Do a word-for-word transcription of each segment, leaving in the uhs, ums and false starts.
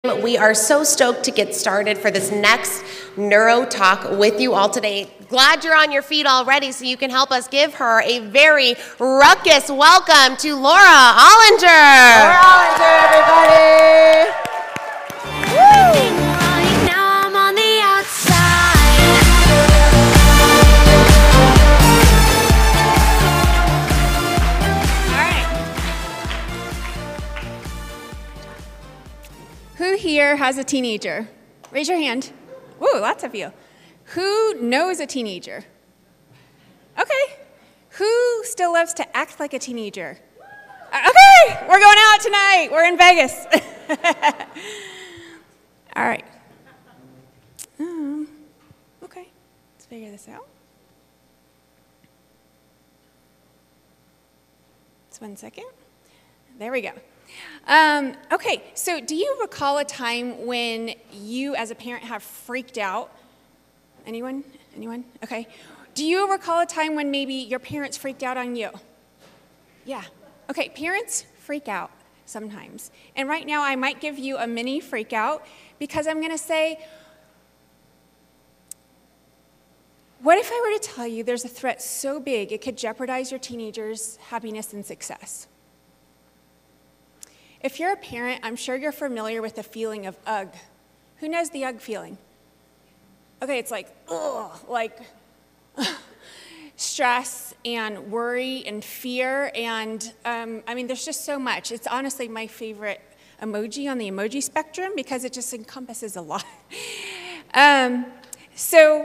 We are so stoked to get started for this next Neuro Talk with you all today. Glad you're on your feet already so you can help us give her a very ruckus welcome to Laura Ollinger. Laura Ollinger, everybody. Woo! Now I'm on the outside. Who here has a teenager? Raise your hand. Woo, lots of you. Who knows a teenager? Okay. Who still loves to act like a teenager? Okay, we're going out tonight. We're in Vegas. All right. Um, okay, let's figure this out. Just one second. There we go. Um, okay, so do you recall a time when you as a parent have freaked out? Anyone? Anyone? Okay. Do you recall a time when maybe your parents freaked out on you? Yeah. Okay, parents freak out sometimes. And right now I might give you a mini freak out because I'm going to say, what if I were to tell you there's a threat so big it could jeopardize your teenager's happiness and success? If you're a parent, I'm sure you're familiar with the feeling of ugh. Who knows the ugh feeling? Okay, it's like, ugh, like stress and worry and fear. And um, I mean, there's just so much. It's honestly my favorite emoji on the emoji spectrum because it just encompasses a lot. um, so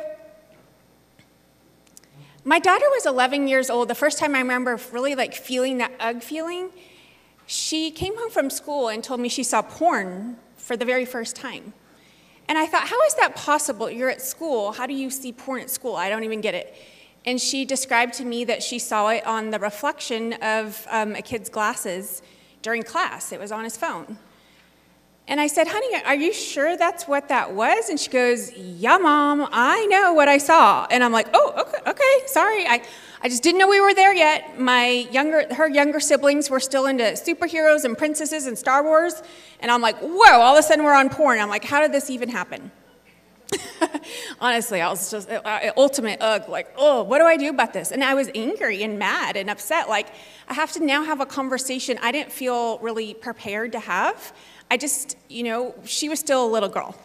my daughter was eleven years old. The first time I remember really like feeling that ugh feeling, she came home from school and told me she saw porn for the very first time. And I thought, how is that possible? You're at school. How do you see porn at school? I don't even get it. And she described to me that she saw it on the reflection of um, a kid's glasses during class. It was on his phone. And I said, honey, are you sure that's what that was? And she goes, yeah, Mom, I know what I saw. And I'm like, oh, okay, okay, sorry. I, I just didn't know we were there yet. My younger, her younger siblings were still into superheroes and princesses and Star Wars. And I'm like, whoa, all of a sudden we're on porn. I'm like, how did this even happen? Honestly, I was just uh, ultimate ugh, like, oh, what do I do about this? And I was angry and mad and upset. Like, I have to now have a conversation I didn't feel really prepared to have. I just, you know, she was still a little girl.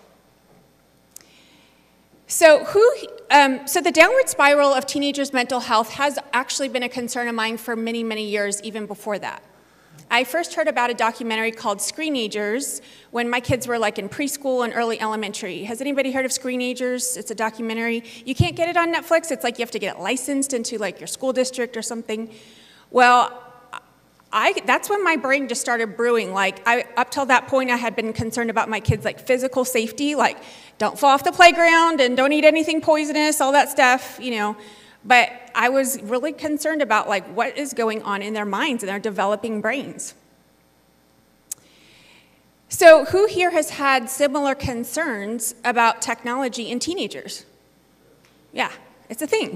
So who, um, so the downward spiral of teenagers' mental health has actually been a concern of mine for many, many years, even before that. I first heard about a documentary called Screenagers when my kids were like in preschool and early elementary. Has anybody heard of Screenagers? It's a documentary. You can't get it on Netflix. It's like you have to get it licensed into like your school district or something. Well, I, that's when my brain just started brewing. Like, I, up till that point, I had been concerned about my kids' like physical safety, like don't fall off the playground and don't eat anything poisonous, all that stuff, you know. But I was really concerned about like what is going on in their minds and their developing brains. So, who here has had similar concerns about technology in teenagers? Yeah, it's a thing.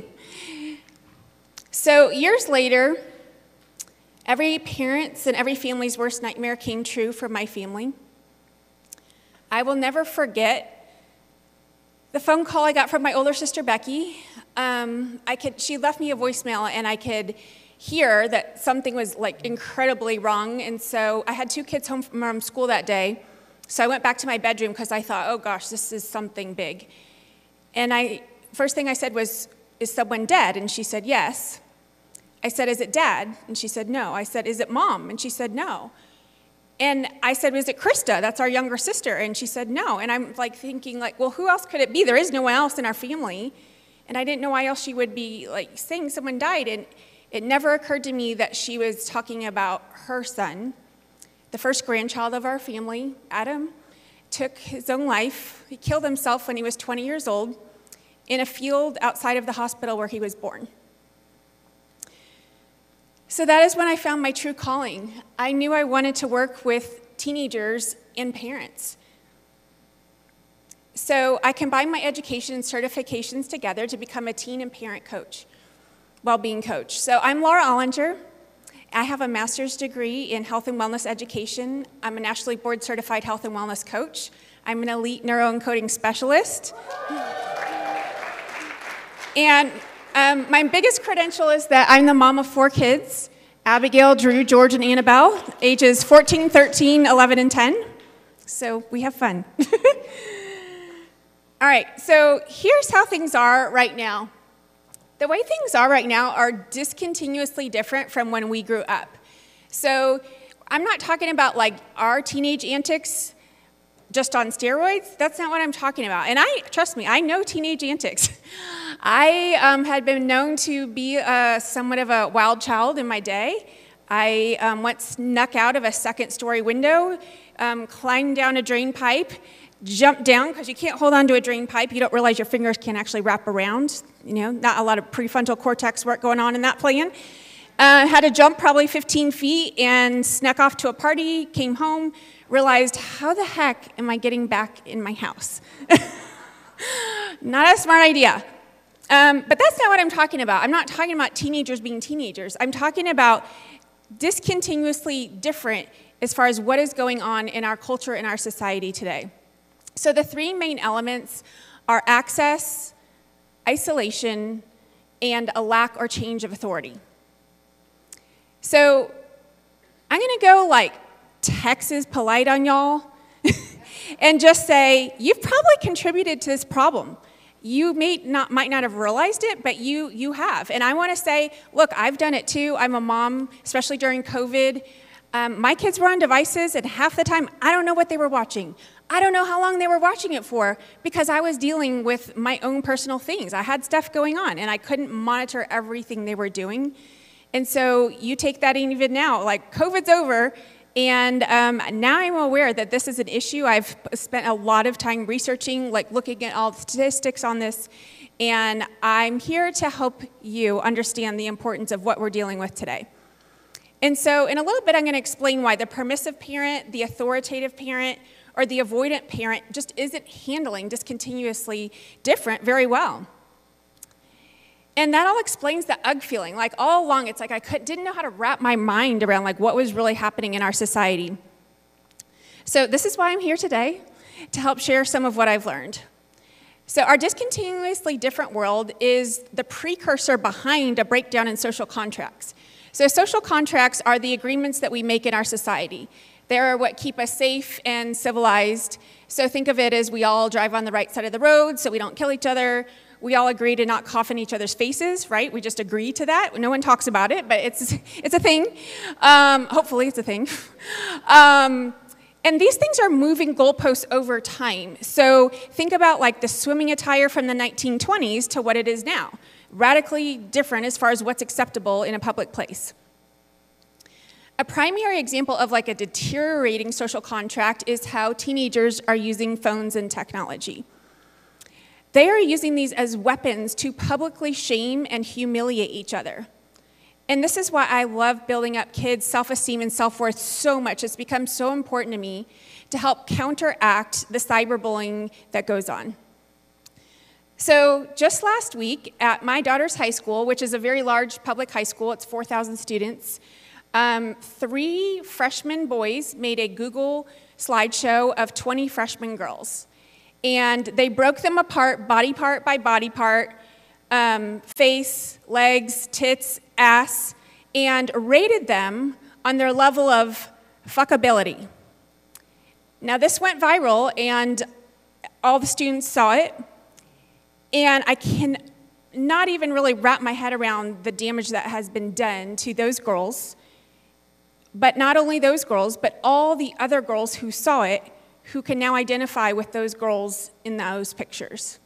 So, years later, every parent's and every family's worst nightmare came true for my family. I will never forget the phone call I got from my older sister, Becky. Um, I could, she left me a voicemail, and I could hear that something was like incredibly wrong. And so I had two kids home from school that day. So I went back to my bedroom because I thought, oh gosh, this is something big. And I, first thing I said was, is someone dead? And she said, yes. I said, is it Dad? And she said, no. I said, is it Mom? And she said, no. And I said, is it Krista? That's our younger sister. And she said, no. And I'm like thinking, like, well, who else could it be? There is no one else in our family. And I didn't know why else she would be like saying someone died. And it never occurred to me that she was talking about her son, the first grandchild of our family. Adam took his own life. He killed himself when he was twenty years old in a field outside of the hospital where he was born. So that is when I found my true calling. I knew I wanted to work with teenagers and parents. So I combined my education and certifications together to become a teen and parent coach, well-being coach. So I'm Laura Ollinger. I have a master's degree in health and wellness education. I'm a nationally board certified health and wellness coach. I'm an elite neuroencoding specialist. And um, my biggest credential is that I'm the mom of four kids, Abigail, Drew, George, and Annabelle, ages fourteen, thirteen, eleven, and ten. So we have fun. All right, so here's how things are right now. The way things are right now are discontinuously different from when we grew up. So I'm not talking about like our teenage antics just on steroids. That's not what I'm talking about. And I, trust me, I know teenage antics. I um, had been known to be a, somewhat of a wild child in my day. I um, once snuck out of a second story window, um, climbed down a drain pipe, jumped down, because you can't hold on to a drain pipe. You don't realize your fingers can actually wrap around. You know, not a lot of prefrontal cortex work going on in that plan. Uh, had to jump probably fifteen feet and snuck off to a party, came home, realized, how the heck am I getting back in my house? Not a smart idea. Um, but that's not what I'm talking about. I'm not talking about teenagers being teenagers. I'm talking about discontinuously different as far as what is going on in our culture and our society today. So the three main elements are access, isolation, and a lack or change of authority. So I'm going to go like Texas polite on y'all and just say, you've probably contributed to this problem. You may not, might not have realized it, but you, you have. And I want to say, look, I've done it too. I'm a mom, especially during COVID. Um, my kids were on devices, and half the time, I don't know what they were watching. I don't know how long they were watching it for, because I was dealing with my own personal things. I had stuff going on, and I couldn't monitor everything they were doing. And so you take that even now, like COVID's over, and um, now I'm aware that this is an issue. I've spent a lot of time researching, like looking at all the statistics on this, and I'm here to help you understand the importance of what we're dealing with today. And so in a little bit, I'm going to explain why the permissive parent, the authoritative parent, or the avoidant parent just isn't handling discontinuously different very well. And that all explains the ugh feeling. Like all along, it's like I could, didn't know how to wrap my mind around like what was really happening in our society. So this is why I'm here today, to help share some of what I've learned. So our discontinuously different world is the precursor behind a breakdown in social contracts. So social contracts are the agreements that we make in our society. They're what keep us safe and civilized. So think of it as we all drive on the right side of the road so we don't kill each other. We all agree to not cough in each other's faces, right? We just agree to that. No one talks about it, but it's, it's a thing. Um, hopefully it's a thing. Um, and these things are moving goalposts over time. So think about like the swimming attire from the nineteen twenties to what it is now. Radically different as far as what's acceptable in a public place. A primary example of like a deteriorating social contract is how teenagers are using phones and technology. They are using these as weapons to publicly shame and humiliate each other. And this is why I love building up kids' self-esteem and self-worth so much. It's become so important to me to help counteract the cyberbullying that goes on. So just last week at my daughter's high school, which is a very large public high school, it's four thousand students, um, three freshman boys made a Google slideshow of twenty freshman girls. And they broke them apart body part by body part, um, face, legs, tits, ass, and rated them on their level of fuckability. Now this went viral, and all the students saw it. And I can not even really wrap my head around the damage that has been done to those girls. But not only those girls, but all the other girls who saw it, who can now identify with those girls in those pictures.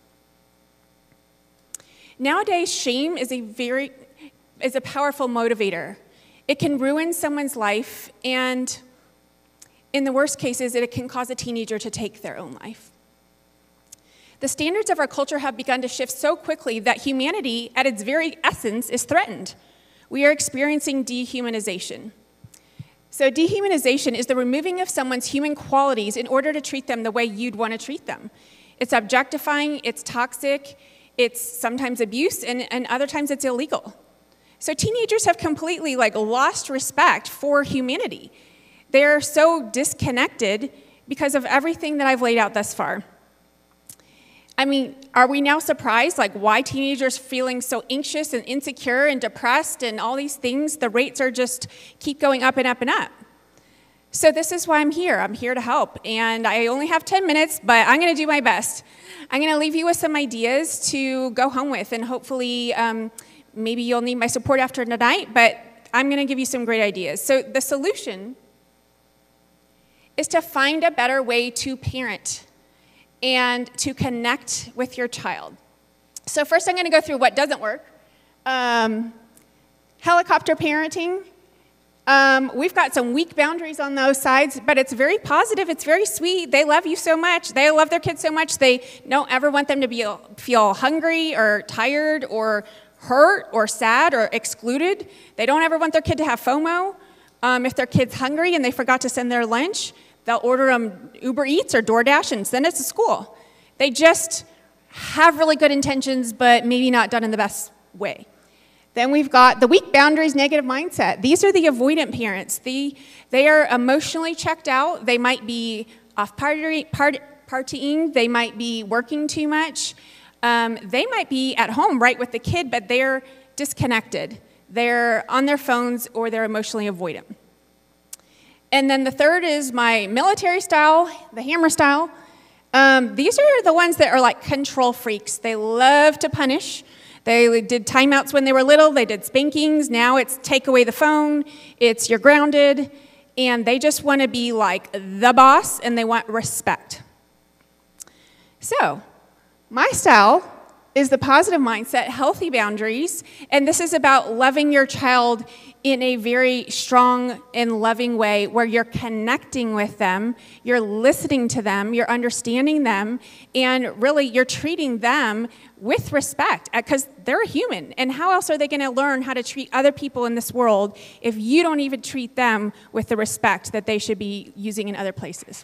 Nowadays, shame is a very, is a powerful motivator. It can ruin someone's life, and in the worst cases, it can cause a teenager to take their own life. The standards of our culture have begun to shift so quickly that humanity, at its very essence, is threatened. We are experiencing dehumanization. So dehumanization is the removing of someone's human qualities in order to treat them the way you'd want to treat them. It's objectifying, it's toxic, it's sometimes abuse, and, and other times it's illegal. So teenagers have completely like lost respect for humanity. They're so disconnected because of everything that I've laid out thus far. I mean, are we now surprised, like, why teenagers feeling so anxious and insecure and depressed and all these things? The rates are just keep going up and up and up. So this is why I'm here. I'm here to help. And I only have ten minutes, but I'm going to do my best. I'm going to leave you with some ideas to go home with, and hopefully um, maybe you'll need my support after tonight, but I'm going to give you some great ideas. So the solution is to find a better way to parent and to connect with your child. So first I'm going to go through what doesn't work. Um, helicopter parenting. Um, we've got some weak boundaries on those sides, but it's very positive. It's very sweet. They love you so much. They love their kids so much. They don't ever want them to be, feel hungry or tired or hurt or sad or excluded. They don't ever want their kid to have FOMO. Um, if their kid's hungry and they forgot to send their lunch, they'll order them Uber Eats or DoorDash and send it to school. They just have really good intentions, but maybe not done in the best way. Then we've got the weak boundaries, negative mindset. These are the avoidant parents. The, they are emotionally checked out. They might be off party, part, partying. They might be working too much. Um, they might be at home right with the kid, but they're disconnected. They're on their phones or they're emotionally avoidant. And then the third is my military style, the hammer style. Um, these are the ones that are like control freaks. They love to punish. They did timeouts when they were little. They did spankings. Now it's take away the phone. It's you're grounded. And they just want to be like the boss, and they want respect. So my style is the positive mindset, healthy boundaries, and this is about loving your child in a very strong and loving way where you're connecting with them, you're listening to them, you're understanding them, and really you're treating them with respect because they're a human. And how else are they going to learn how to treat other people in this world if you don't even treat them with the respect that they should be using in other places?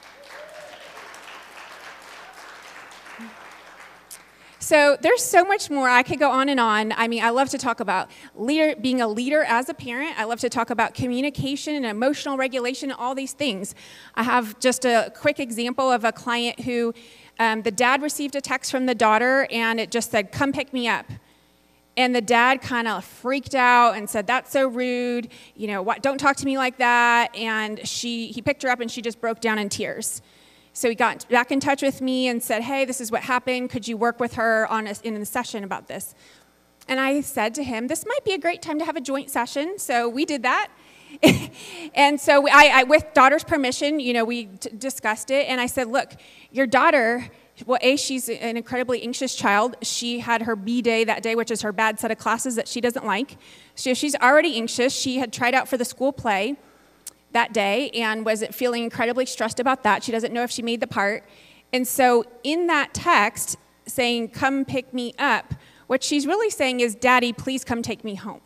So there's so much more. I could go on and on. I mean, I love to talk about leader, being a leader as a parent. I love to talk about communication and emotional regulation, all these things. I have just a quick example of a client who um, the dad received a text from the daughter, and it just said, "Come pick me up." And the dad kind of freaked out and said, "That's so rude. You know, what, don't talk to me like that." And she, he picked her up, and she just broke down in tears. So he got back in touch with me and said, "Hey, this is what happened. Could you work with her on a, in a session about this?" And I said to him, "This might be a great time to have a joint session." So we did that. And so I, I, with daughter's permission, you know, we t- discussed it. And I said, "Look, your daughter, well, A, she's an incredibly anxious child. She had her B day that day, which is her bad set of classes that she doesn't like. So she's already anxious. She had tried out for the school play that day and was feeling incredibly stressed about that. She doesn't know if she made the part. And so in that text saying, "Come pick me up," what she's really saying is, "Daddy, please come take me home."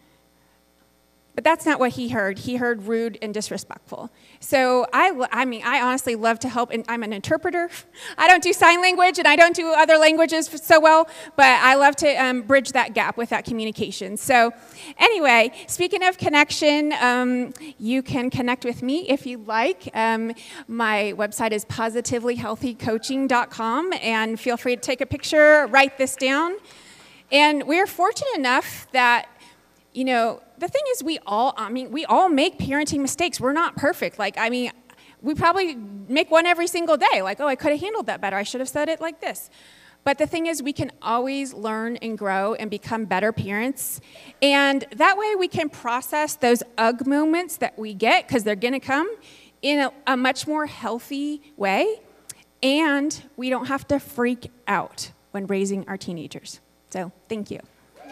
But that's not what he heard. He heard rude and disrespectful. So I, I mean, I honestly love to help, and I'm an interpreter. I don't do sign language, and I don't do other languages so well, but I love to um, bridge that gap with that communication. So anyway, speaking of connection, um, you can connect with me if you like. Um, my website is positively healthy coaching dot com, and feel free to take a picture, write this down. And we're fortunate enough that, you know, the thing is we all, I mean, we all make parenting mistakes. We're not perfect. Like, I mean, we probably make one every single day. Like, oh, I could have handled that better. I should have said it like this. But the thing is we can always learn and grow and become better parents. And that way we can process those ugh moments that we get, because they're going to come, in a, a much more healthy way. And we don't have to freak out when raising our teenagers. So, thank you.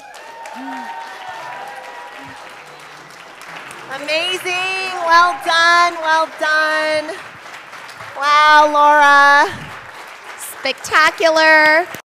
Amazing. Well done. Well done. Wow, Laura. Spectacular.